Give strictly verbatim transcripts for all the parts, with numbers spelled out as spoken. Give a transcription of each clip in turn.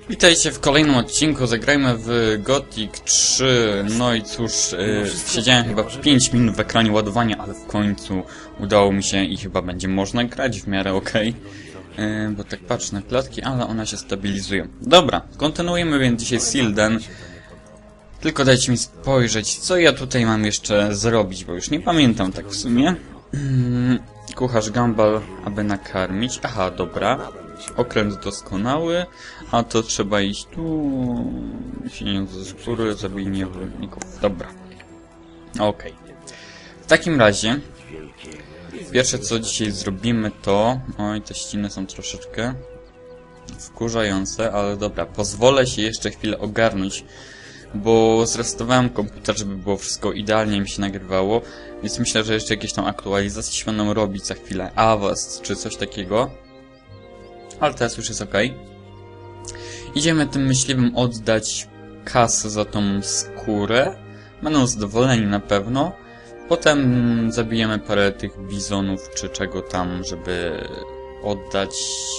Witajcie w kolejnym odcinku, zagrajmy w Gothic trzy. No i cóż, yy, siedziałem chyba pięć minut w ekranie ładowania, ale w końcu udało mi się i chyba będzie można grać w miarę okej. Okay. Yy, bo tak patrzę na klatki, ale one się stabilizują. Dobra, kontynuujemy więc dzisiaj Silden. Tylko dajcie mi spojrzeć, co ja tutaj mam jeszcze zrobić, bo już nie pamiętam tak w sumie. Yy, kucharz Gumball, aby nakarmić. Aha, dobra. Okręt doskonały, a to trzeba iść tu. Silnik ze skóry, zabij niewolników. Dobra. Okej. Okay. W takim razie pierwsze co dzisiaj zrobimy to... Oj, te ściny są troszeczkę wkurzające, ale dobra. Pozwolę się jeszcze chwilę ogarnąć, bo zrestowałem komputer, żeby było wszystko idealnie mi się nagrywało, więc myślę, że jeszcze jakieś tam aktualizacje się będą robić za chwilę. Avast czy coś takiego. Ale teraz już jest ok. Idziemy tym myśliwym oddać kasę za tą skórę. Będą zadowoleni na pewno. Potem zabijemy parę tych bizonów czy czego tam, żeby oddać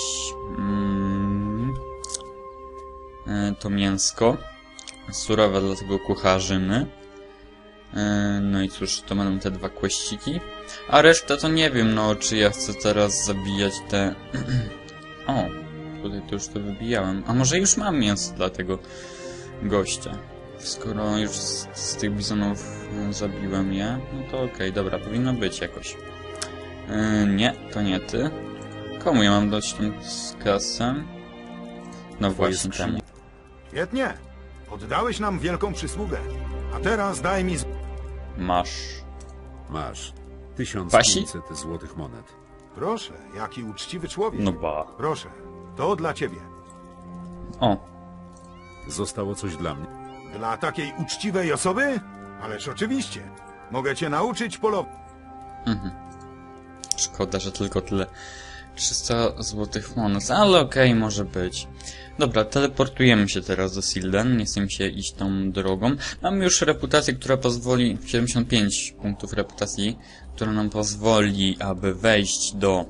mm, to mięsko. Surowe dla tego kucharzyny. No i cóż, to będą te dwa kłeściki. A resztę to nie wiem, no czy ja chcę teraz zabijać te... O, tutaj to już to wybijałem. A może już mam mięso dla tego gościa? Skoro już z, z tych bizonów zabiłem je, no to okej, okay, dobra, powinno być jakoś. Yy, nie, to nie ty. Komu ja mam dać tą kasę? No właśnie temu. Świetnie. Oddałeś nam wielką przysługę. A teraz daj mi... Z... Masz. Masz. tysiąc pięćset złotych monet. Proszę, jaki uczciwy człowiek. No ba. Proszę, to dla ciebie. O. Zostało coś dla mnie? Dla takiej uczciwej osoby? Ależ oczywiście. Mogę cię nauczyć polować. Mhm. Szkoda, że tylko tyle. trzysta złotych monet, ale okej, okay, może być. Dobra, teleportujemy się teraz do Silden. Nie chcę mi się iść tą drogą. Mamy już reputację, która pozwoli... siedemdziesiąt pięć punktów reputacji, która nam pozwoli, aby wejść do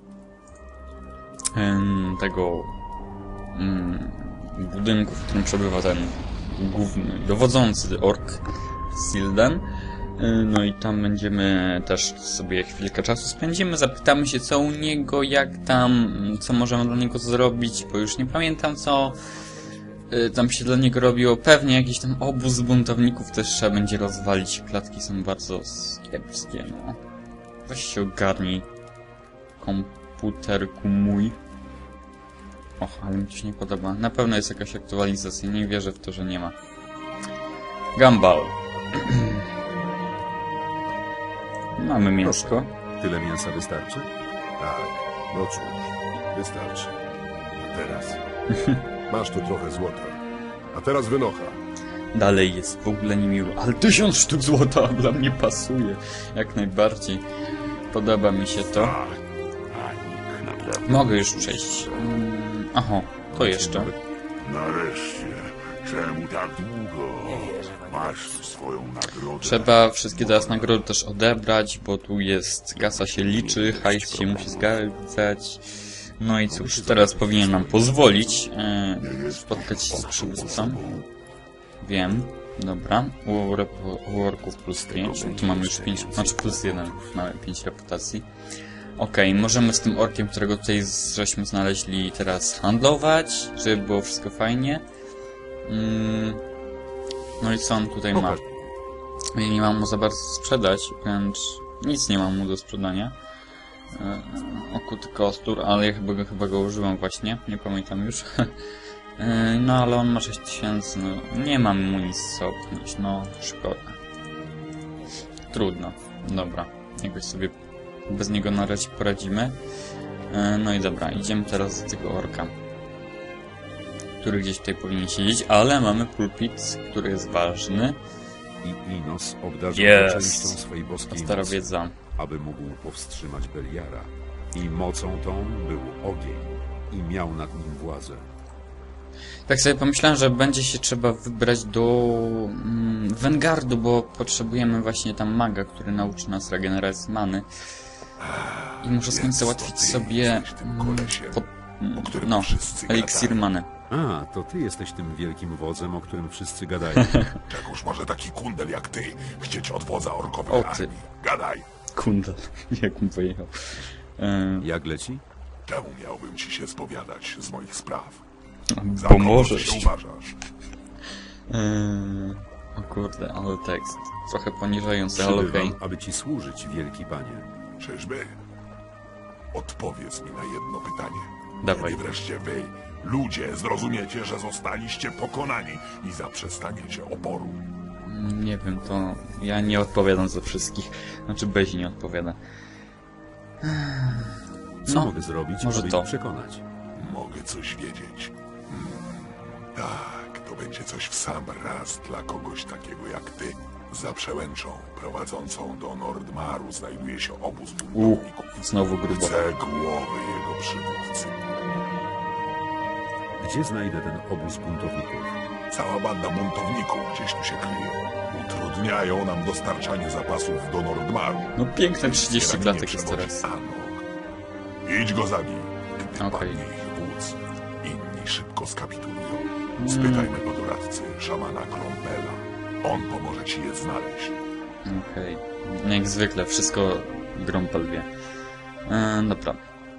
um, tego um, budynku, w którym przebywa ten główny, dowodzący ork Silden. No i tam będziemy też sobie chwilkę czasu spędzimy, zapytamy się co u niego, jak tam, co możemy dla niego zrobić, bo już nie pamiętam co tam się dla niego robiło. Pewnie jakiś tam obóz buntowników też trzeba będzie rozwalić, klatki są bardzo kiepskie, no. Weź się ogarnij, komputerku mój. Och, ale mi to się nie podoba. Na pewno jest jakaś aktualizacja, nie wierzę w to, że nie ma. Gumball. Mamy mięsko. Tyle mięsa wystarczy? Tak, no cóż, wystarczy. A teraz? Masz tu trochę złota. A teraz wynocha. Dalej jest w ogóle niemiło. Ale tysiąc sztuk złota dla mnie pasuje. Jak najbardziej. Podoba mi się to. Mogę już przejść. Hmm, aha, to jeszcze. Nareszcie. Czemu tak długo? Masz swoją nagrodę. Trzeba wszystkie teraz nagrody też odebrać, bo tu jest, kasa się liczy, hajs się musi zgadzać. No i cóż, teraz powinien nam pozwolić e, spotkać się z przywódcą. Wiem, dobra. U, u orków plus pięć, tu mamy już pięć, znaczy plus jeden, mamy pięć reputacji. Okej, okay, możemy z tym orkiem, którego tutaj żeśmy znaleźli, teraz handlować, żeby było wszystko fajnie. Mm. No i co on tutaj ma? Ja nie mam mu za bardzo sprzedać, wręcz nic nie mam mu do sprzedania. E, okuty kostur, ale ja chyba go, chyba go użyłem właśnie, nie pamiętam już. e, no ale on ma sześć tysięcy, no nie mam mu nic co opchnąć, no szkoda. Trudno, dobra, jakoś sobie bez niego na razie poradzimy. E, no i dobra, idziemy teraz do tego orka, który gdzieś tutaj powinien siedzieć, ale mamy pulpit, który jest ważny. I Inos obdarzył yes. częścią swojej boskiej stara mocy, wiedza, aby mógł powstrzymać Beliara. I mocą tą był ogień i miał nad nim władzę. Tak sobie pomyślałem, że będzie się trzeba wybrać do mm, Vanguardu, bo potrzebujemy właśnie tam maga, który nauczy nas regeneracji many. I muszę z końca załatwić sobie mm, pod, mm, no, eliksir many. A, to ty jesteś tym wielkim wodzem, o którym wszyscy gadają. Czegoż może taki kundel jak ty chcieć od wodza orkowych O, ty. armii? Gadaj! Kundel, jak mu pojechał. E, Jak leci? Czemu miałbym ci się spowiadać z moich spraw? Za bo kogo możesz. ty się uważasz? Eee, o kurde, ale tekst. Trochę poniżający, ale okej. Przybywam, aby ci służyć, wielki panie. Czyżby? Odpowiedz mi na jedno pytanie. Dawaj. Kiedy wreszcie wy, ludzie, zrozumiecie, że zostaliście pokonani i zaprzestaniecie oporu? Nie wiem, to ja nie odpowiadam za wszystkich. Znaczy, Bezi nie odpowiada. Co No, mogę zrobić, może aby to. ich przekonać? Mogę coś wiedzieć. Hmm. Tak, to będzie coś w sam raz dla kogoś takiego jak ty. Za przełęczą prowadzącą do Nordmaru znajduje się obóz U, buntowników. znowu grubo. Chcę głowy jego przywódcy. Gdzie znajdę ten obóz buntowników? Cała banda buntowników gdzieś tu się kryje. Utrudniają nam dostarczanie zapasów do Nordmaru. No piękne trzydzieści Ramienie klatek jest przewodzi teraz. Anok. Idź go zabij. Gdy Okej. padnie ich wódz, inni szybko skapitulują. Mm. Spytaj mego doradcy, szamana Krompela. On pomoże ci je znaleźć. Okej. Okay. Jak zwykle, wszystko Grompel wie. Eee, dobra.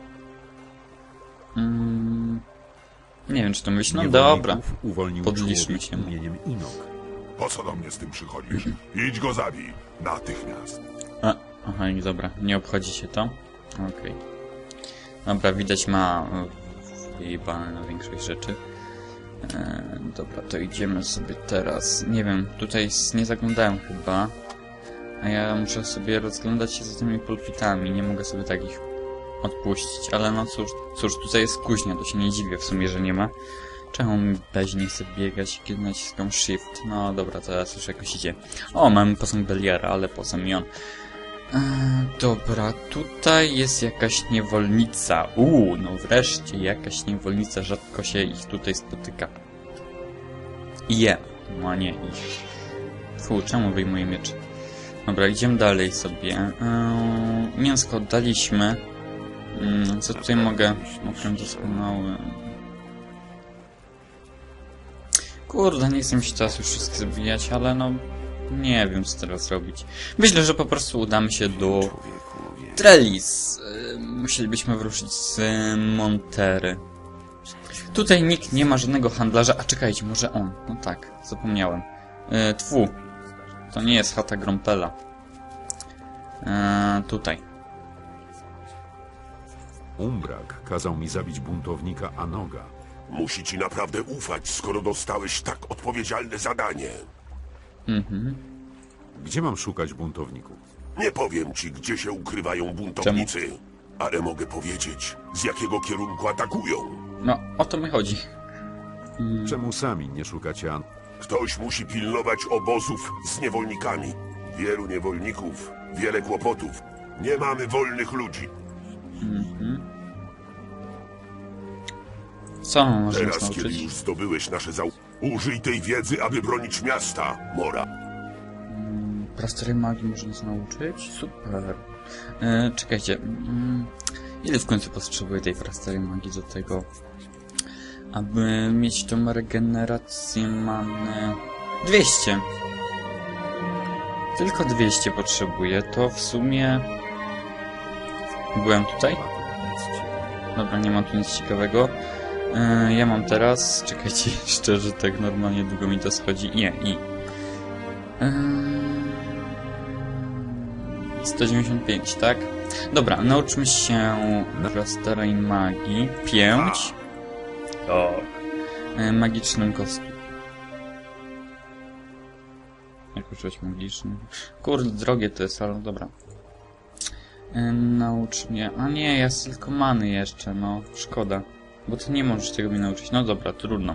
Mm, nie wiem, czy to myśl. No dobra. Niewolników uwolnił Podliczmy człowiek się mu. imieniem Inok. Po co do mnie z tym przychodzisz? Idź go zabij. Natychmiast. A, aha, i dobra. Nie obchodzi się to? Okej. Dobra, widać ma wyjebane na większość rzeczy. Eee, dobra, to idziemy sobie teraz. Nie wiem, tutaj nie zaglądałem chyba. A ja muszę sobie rozglądać się za tymi pulpitami. Nie mogę sobie takich odpuścić. Ale no cóż, cóż, tutaj jest kuźnia. To się nie dziwię w sumie, że nie ma. Czemu mi Bezi nie chce biegać, kiedy naciskam shift? No dobra, teraz już jakoś idzie. O, mamy posąg Beliara, ale po co mi on? Eee, dobra, tutaj jest jakaś niewolnica. Uuu, no wreszcie jakaś niewolnica. Rzadko się ich tutaj spotyka. I je. No a nie ich. Fu, czemu wyjmuję miecz? Dobra, idziemy dalej sobie. Eee, mięsko oddaliśmy. Mm, co tutaj mogę? Okręt doskonały. Kurde, nie chcę mi się teraz już wszystkich zabijać, ale no... Nie wiem, co teraz robić. Myślę, że po prostu udamy się do... Trellis. Yy, musielibyśmy wyruszyć z Montery. Tutaj nikt nie ma żadnego handlarza. A czekajcie, może on. No tak, zapomniałem. Yy, tfu. To nie jest chata Grompela. Yy, tutaj. Umbrak kazał mi zabić buntownika Anoga. Musi ci naprawdę ufać, skoro dostałeś tak odpowiedzialne zadanie. Mhm. Gdzie mam szukać buntowników? Nie powiem ci, gdzie się ukrywają buntownicy, ale mogę powiedzieć, z jakiego kierunku atakują. No, o to mi chodzi. Czemu sami nie szukacie An... Ktoś musi pilnować obozów z niewolnikami. Wielu niewolników, wiele kłopotów. Nie mamy wolnych ludzi. Mhm. Co można nas Teraz, kiedy nauczyć? już zdobyłeś nasze zau... Użyj tej wiedzy, aby bronić miasta, Mora. Prastery magii można nas nauczyć? Super. E, czekajcie. Mm, ile w końcu potrzebuję tej prastery magii do tego? Aby mieć tą regenerację many... dwieście. Tylko dwieście potrzebuję. To w sumie... Byłem tutaj? Dobra, nie ma tu nic ciekawego. Yy, ja mam teraz... Czekajcie, szczerze, tak normalnie długo mi to schodzi. Nie, i... Yy, sto dziewięćdziesiąt pięć, tak? Dobra, nauczmy się prasterej magii. pięć. O. Yy, magicznym kostku. Jak używać magicznym? Kurde, drogie to jest, ale dobra. Yy, naucz mnie... A nie, ja tylko many jeszcze, no. Szkoda. Bo ty nie możesz tego mnie nauczyć. No dobra, trudno.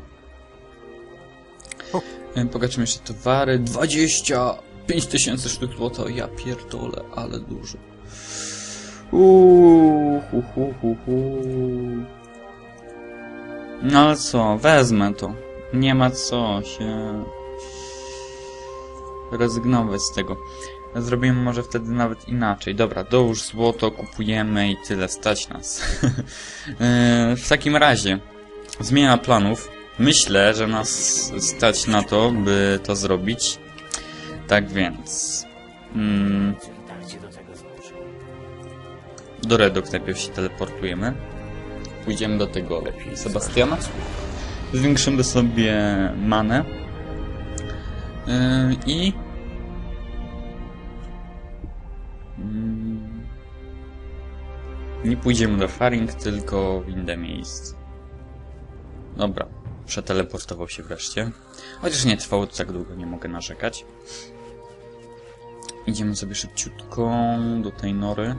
Yy, Pogaczymy jeszcze towary. dwadzieścia pięć tysięcy sztuk złota. Ja pierdolę, ale dużo. Uuu, hu, hu, hu, hu. No ale co, wezmę to. Nie ma co się rezygnować z tego. Zrobimy może wtedy nawet inaczej. Dobra, dołóż złoto, kupujemy i tyle, stać nas. W takim razie, zmiana planów. myślę, że nas stać na to, by to zrobić. Tak więc... Mm, do Redok najpierw się teleportujemy. Pójdziemy do tego Sebastiana. Zwiększymy sobie manę. Yy, I... Yy, nie pójdziemy do Faring, tylko w inne miejsce. Dobra, przeteleportował się wreszcie. Chociaż nie trwało to tak długo, nie mogę narzekać. Idziemy sobie szybciutko do tej nory.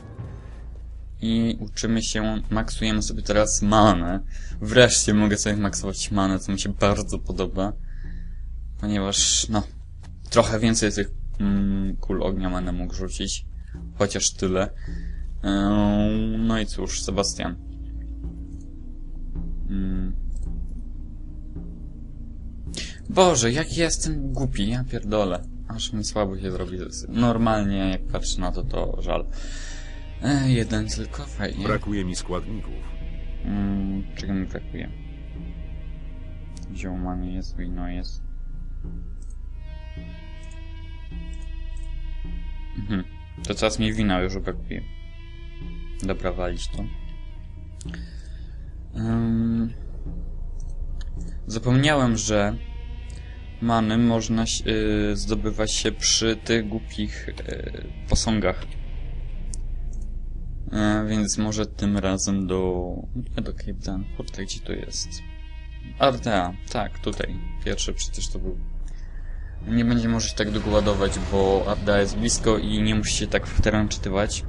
I uczymy się, maksujemy sobie teraz manę. Wreszcie mogę sobie maksować manę, co mi się bardzo podoba. Ponieważ, no, trochę więcej tych mm, kul ognia będę mógł rzucić. Chociaż tyle. Eee, no i cóż, Sebastian. Mm. Boże, jaki jestem głupi, ja pierdolę. Aż mi słabo się zrobi. Normalnie, jak patrzę na to, to żal. E, jeden tylko, fajnie. Brakuje mi składników. Mm, czego mi brakuje? Zioło mamy jest, wino jest. Mhm. To teraz mi wina już brakuje. Dobra, walić to. Um, zapomniałem, że many można y, zdobywać się przy tych głupich y, posągach. E, więc może tym razem do... Nie do Cape Danforth, gdzie to jest? Ardea, tak, tutaj. Pierwszy przecież to był. Nie będzie może się tak długo ładować, bo Ardea jest blisko i nie musi się tak w teren czytywać.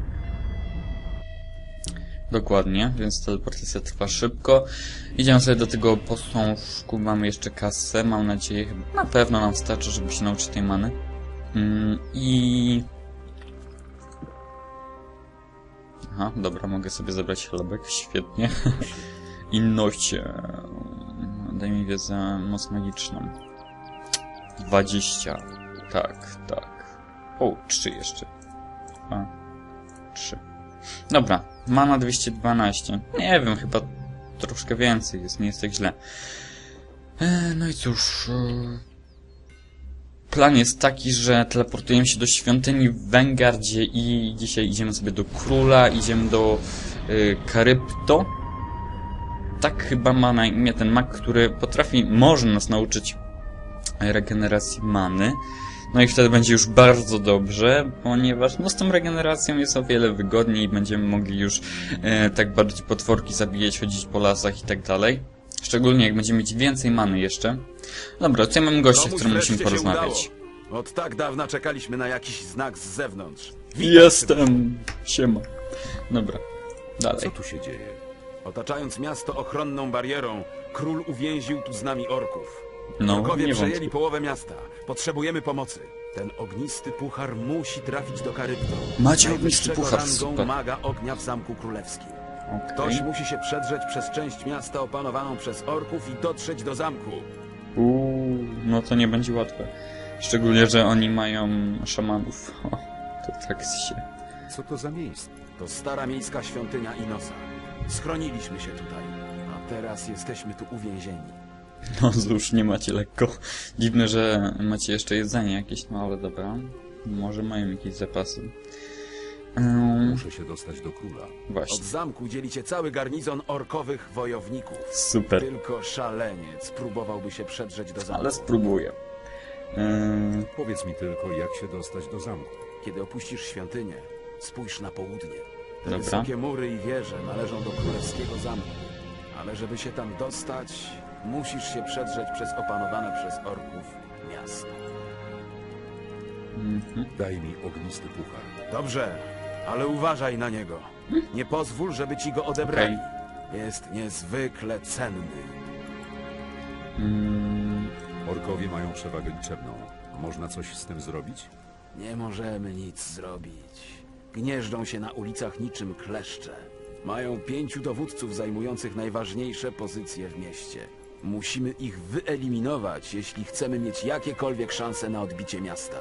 Dokładnie, więc teleportacja trwa szybko. Idziemy sobie do tego posążku, mamy jeszcze kasę, mam nadzieję, chyba na pewno nam starczy, żeby się nauczyć tej many. Mm, I... Aha, dobra, mogę sobie zabrać chlebek, świetnie. Inność. Daj mi wiedzę moc magiczną. dwadzieścia. Tak, tak. O, trzy jeszcze. Dwa, trzy. Dobra, mana dwieście dwanaście. Nie wiem, chyba troszkę więcej jest, nie jest tak źle. E, no i cóż... E... Plan jest taki, że teleportujemy się do świątyni w Wengardzie i dzisiaj idziemy sobie do króla, idziemy do y, Karypto. Tak chyba ma na imię ten mag, który potrafi, może nas nauczyć regeneracji many. No i wtedy będzie już bardzo dobrze, ponieważ no z tą regeneracją jest o wiele wygodniej i będziemy mogli już y, tak bardziej potworki zabijać, chodzić po lasach i tak dalej. Szczególnie jak będziemy mieć więcej many jeszcze. Dobra, tutaj mamy gościa, z którym musimy porozmawiać. Od tak dawna czekaliśmy na jakiś znak z zewnątrz. Jestem! Siema. Dobra, dalej. Co tu się dzieje? Otaczając miasto ochronną barierą, król uwięził tu z nami orków. No, Orkowie nie przejęli wątpię. połowę miasta. Potrzebujemy pomocy. Ten ognisty puchar musi trafić do Karypto. Macie ognisty najwyższego puchar, rangą super. maga ognia w Zamku Królewskim. Okej. Ktoś musi się przedrzeć przez część miasta opanowaną przez orków i dotrzeć do zamku. Uuu, no to nie będzie łatwe. Szczególnie, że oni mają szamanów. O, to tak się... Co to za miejsce? To stara miejska świątynia Inosa. Schroniliśmy się tutaj, a teraz jesteśmy tu uwięzieni. No cóż, nie macie lekko. Dziwne, że macie jeszcze jedzenie jakieś, no ale dobra. Może mają jakieś zapasy. Um, Muszę się dostać do króla. Od właśnie, zamku dzielicie cały garnizon orkowych wojowników. super. Tylko szaleniec próbowałby się przedrzeć do zamku. Ale spróbuję. Um, Powiedz mi tylko, jak się dostać do zamku. Kiedy opuścisz świątynię, spójrz na południe. Te Dobra. wysokie mury i wieże należą do królewskiego zamku. Ale żeby się tam dostać, musisz się przedrzeć przez opanowane przez orków miasto. mhm. Daj mi ognisty puchar. Dobrze, ale uważaj na niego. Nie pozwól, żeby ci go odebrali. Jest niezwykle cenny. Mm, Orkowie mają przewagę liczebną. Można coś z tym zrobić? Nie możemy nic zrobić. Gnieżdżą się na ulicach niczym kleszcze. Mają pięciu dowódców zajmujących najważniejsze pozycje w mieście. Musimy ich wyeliminować, jeśli chcemy mieć jakiekolwiek szanse na odbicie miasta.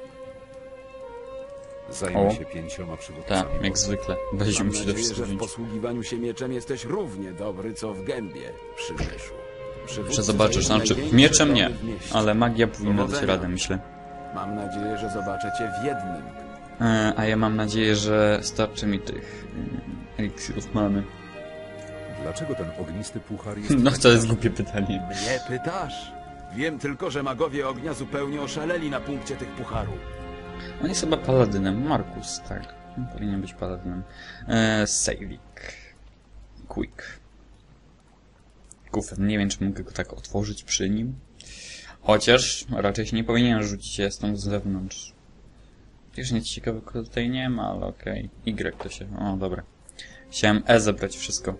Zajmę O. się pięcioma tak, przywódcami. jak zwykle. Weź Mam mi się do nadzieję, że w wziąć. posługiwaniu się mieczem jesteś równie dobry, co w gębie, przymyszu. Przywódcy zobaczysz, zajęli znaczy największe mieczem nie, domy w mieście. ale magia powinna dać Powodzenia. radę, myślę. Mam nadzieję, że zobaczę cię w jednym. E, a ja mam nadzieję, że starczy mi tych mm, eliksirów mamy. Dlaczego ten ognisty puchar jest... No taki to jest ważny? głupie pytanie. Mnie pytasz? Wiem tylko, że magowie ognia zupełnie oszaleli na punkcie tych pucharów. On jest chyba paladynem. Markus, tak. Powinien być paladynem. E, Sejwik. Quick. Kufen. Nie wiem, czy mogę go tak otworzyć przy nim. Chociaż raczej się nie powinien rzucić, ja jestem z zewnątrz. Też nic ciekawego tutaj nie ma, ale okej. Okay. Y to się... O, dobra. Chciałem E zebrać wszystko.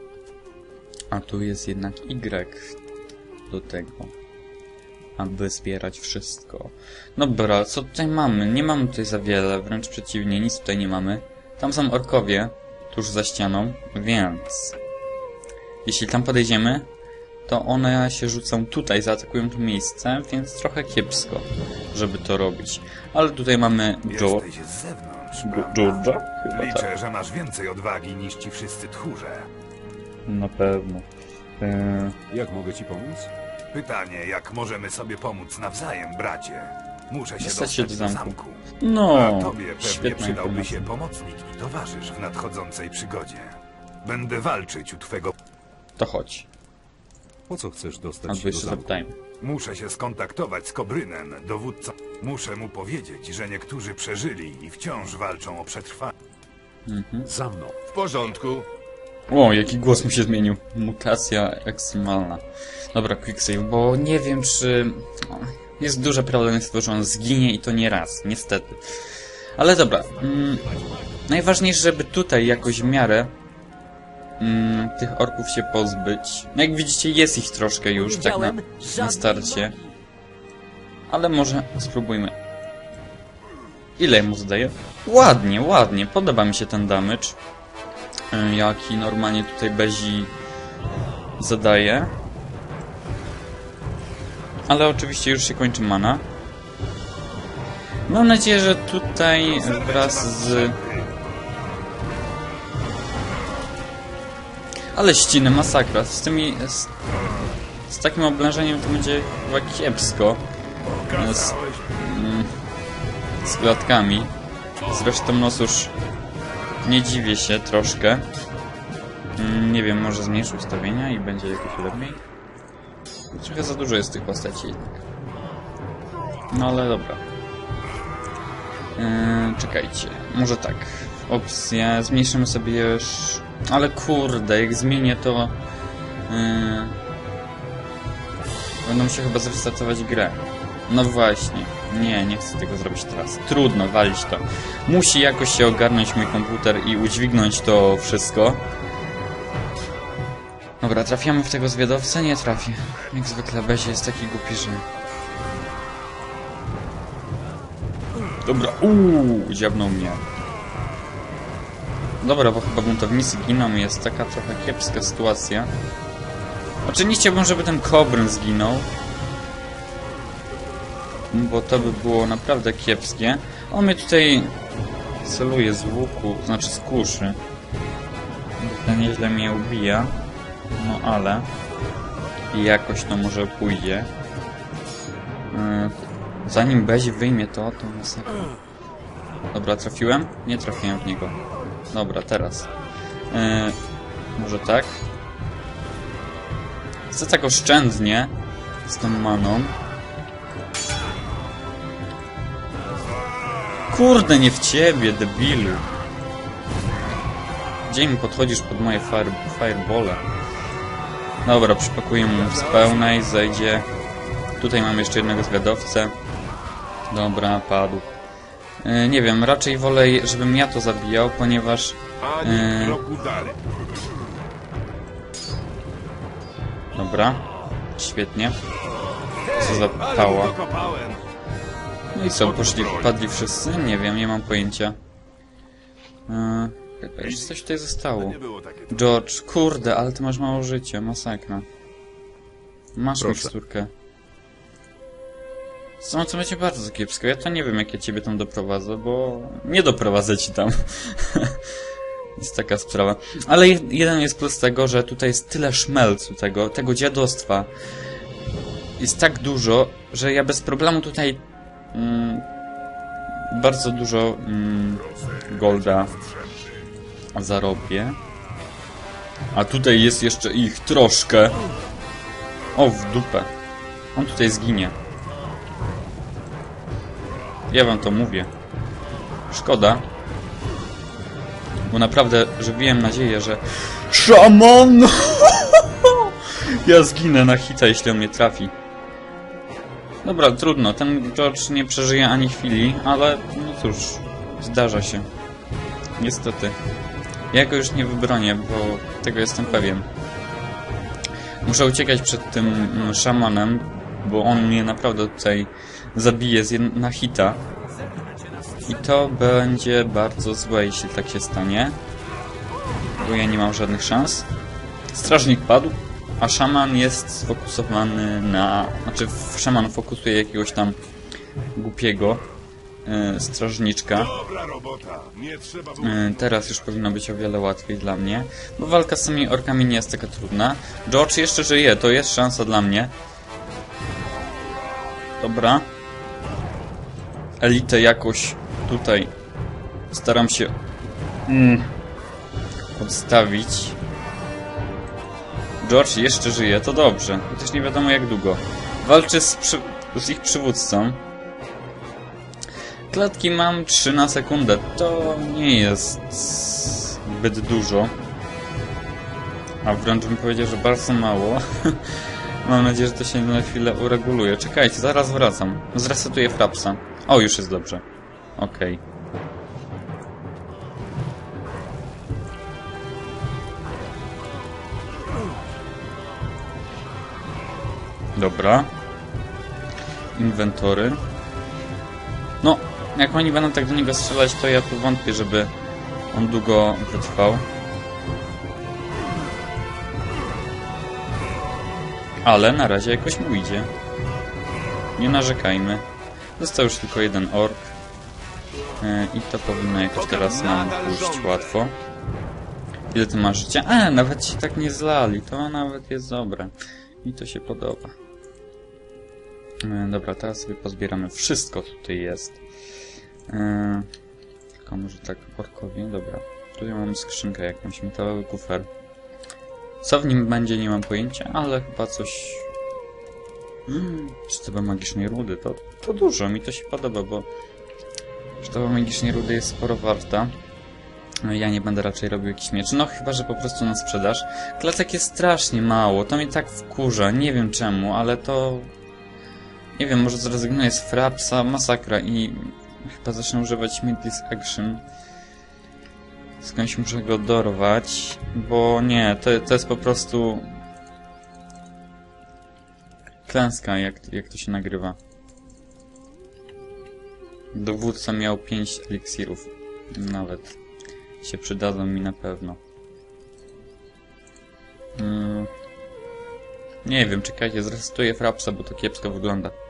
A tu jest jednak Y do tego. Aby zbierać wszystko. Dobra, co tutaj mamy? Nie mamy tutaj za wiele, wręcz przeciwnie, nic tutaj nie mamy. Tam są orkowie, tuż za ścianą, więc... Jeśli tam podejdziemy, to one się rzucą tutaj, zaatakują to miejsce, więc trochę kiepsko, żeby to robić. Ale tutaj mamy Joe. Jesteś z zewnątrz, Go- prawda? George'a? Chyba tak. Liczę, że masz więcej odwagi niż ci wszyscy tchórze. Na pewno. Eee, Jak mogę ci pomóc? Pytanie, jak możemy sobie pomóc nawzajem, bracie? Muszę się Dostać dostać się do do zamku. zamku. no, A tobie pewnie świetna przydałby informacja. się pomocnik i towarzysz w nadchodzącej przygodzie. Będę walczyć u twego... To chodź, Po co chcesz dostać się do odbyć zamku? time. Muszę się skontaktować z Kobrynem, dowódcą. Muszę mu powiedzieć, że niektórzy przeżyli i wciąż walczą o przetrwanie. Za mną. W porządku. O, jaki głos mu się zmienił. Mutacja ekstremalna. Dobra, quick save, bo nie wiem, czy... o, jest duże prawdopodobieństwo, że on zginie i to nie raz, niestety. Ale dobra. Mm, najważniejsze, żeby tutaj jakoś w miarę mm, tych orków się pozbyć. No jak widzicie, jest ich troszkę już, tak na, na starcie. Ale może spróbujmy. Ile mu zadaje? Ładnie, ładnie. Podoba mi się ten damage. y, Jaki normalnie tutaj Bezi zadaje. Ale oczywiście już się kończy mana. Mam nadzieję, że tutaj wraz z... Ale ściny, masakra. Z tymi... Z, z takim oblężeniem to będzie chyba kiepsko. Z, mm, z klatkami. Zresztą no cóż, nie dziwię się troszkę. Mm, nie wiem, może zmniejszę ustawienia i będzie jakoś lepiej. Trochę za dużo jest tych postaci jednak. No ale dobra. Yy, czekajcie, może tak. Opcje, zmniejszymy sobie już... Ale kurde, jak zmienię to... Yy, będą się chyba zrestartować grę. No właśnie. Nie, nie chcę tego zrobić teraz. Trudno, walić to. Musi jakoś się ogarnąć mój komputer i udźwignąć to wszystko. Dobra, trafiamy w tego zwiadowcę? Nie trafię. Jak zwykle Bezi jest taki głupi, że... Dobra, uuu, dziabnął mnie. Dobra, bo chyba buntownicy giną i jest taka trochę kiepska sytuacja. Znaczy nie chciałbym, żeby ten Kobryn zginął. Bo to by było naprawdę kiepskie. On mnie tutaj celuje z łuku, znaczy z kuszy. To nieźle mnie ubija. No ale... jakoś to może pójdzie. Yy, zanim Bezi wyjmie to, to masakra. Dobra, trafiłem? Nie trafiłem w niego. Dobra, teraz. Yy, może tak? Chcę tak oszczędnie z tą maną. Kurde, nie w ciebie, debilu. Gdzie mi podchodzisz pod moje fire, firebole? Dobra, przypakuję mu z pełnej, zejdzie. Tutaj mam jeszcze jednego zwiadowcę. Dobra, padł. Yy, nie wiem, raczej wolę, żebym ja to zabijał, ponieważ... Yy... Dobra, świetnie. Co za pała. No i co, poszli, padli wszyscy? Nie wiem, nie mam pojęcia. Yy, chyba jeszcze coś tutaj zostało. George, kurde, ale ty masz mało życia, masakra. Masz miksturkę. Co, to będzie bardzo kiepsko. Ja to nie wiem, jak ja ciebie tam doprowadzę, bo... nie doprowadzę ci tam. Jest taka sprawa. Ale jeden jest plus tego, że tutaj jest tyle szmelcu tego, tego dziadostwa. Jest tak dużo, że ja bez problemu tutaj mm, bardzo dużo mm, golda zarobię. A tutaj jest jeszcze ich troszkę. O, w dupę. On tutaj zginie. Ja wam to mówię. Szkoda. Bo naprawdę żywiłem nadzieję, że... Szaman! Ja zginę na hita, jeśli on mnie trafi. Dobra, trudno. Ten George nie przeżyje ani chwili, ale no cóż, zdarza się. Niestety. Ja go już nie wybronię, bo tego jestem pewien. Muszę uciekać przed tym szamanem, bo on mnie naprawdę tutaj zabije z na hita. I to będzie bardzo złe, jeśli tak się stanie. Bo ja nie mam żadnych szans. Strażnik padł, a szaman jest sfokusowany na... Znaczy, szaman fokusuje jakiegoś tam głupiego yy, strażniczka. Yy, teraz już powinno być o wiele łatwiej dla mnie, bo walka z tymi orkami nie jest taka trudna. George jeszcze żyje, to jest szansa dla mnie. Dobra. Elitę jakoś tutaj staram się mm, odstawić. George jeszcze żyje, to dobrze. Chociaż nie wiadomo jak długo. Walczy z, przy, z ich przywódcą. Klatki mam trzy na sekundę. To nie jest zbyt dużo. A wręcz bym powiedział, że bardzo mało. Mam nadzieję, że to się na chwilę ureguluje. Czekajcie, zaraz wracam. Zresetuję frapsa. O, już jest dobrze. Okej. Okay. Dobra. Inwentory. No, jak oni będą tak do niego strzelać, to ja tu wątpię, żeby on długo wytrwał. Ale na razie jakoś mu idzie. Nie narzekajmy. Został już tylko jeden ork. Yy, I to powinno jakoś teraz nam pójść łatwo. Ile ty masz życia? A, nawet się tak nie zlali. To nawet jest dobre. Mi to się podoba. Yy, dobra, teraz sobie pozbieramy wszystko, co tutaj jest. Yy, tylko może tak orkowi. Dobra. Tutaj mamy skrzynkę jakąś, metalowy kufer. Co w nim będzie, nie mam pojęcia, ale chyba coś... Hmm, sztaba magicznej rudy, to, to dużo, mi to się podoba, bo sztaba magicznej rudy jest sporo warta. No ja nie będę raczej robił jakichś mieczy, no chyba, że po prostu na sprzedaż. Klatek jest strasznie mało, to mnie tak wkurza, nie wiem czemu, ale to... Nie wiem, może zrezygnuję z frapsa, masakra i chyba zacznę używać Midless Action. Skądś muszę go dorwać, bo nie, to, to jest po prostu klęska, jak, jak to się nagrywa. Dowódca miał pięć eliksirów, nawet się przydadzą mi na pewno. Hmm. Nie wiem, czekajcie, zresetuję frapsa, bo to kiepsko wygląda.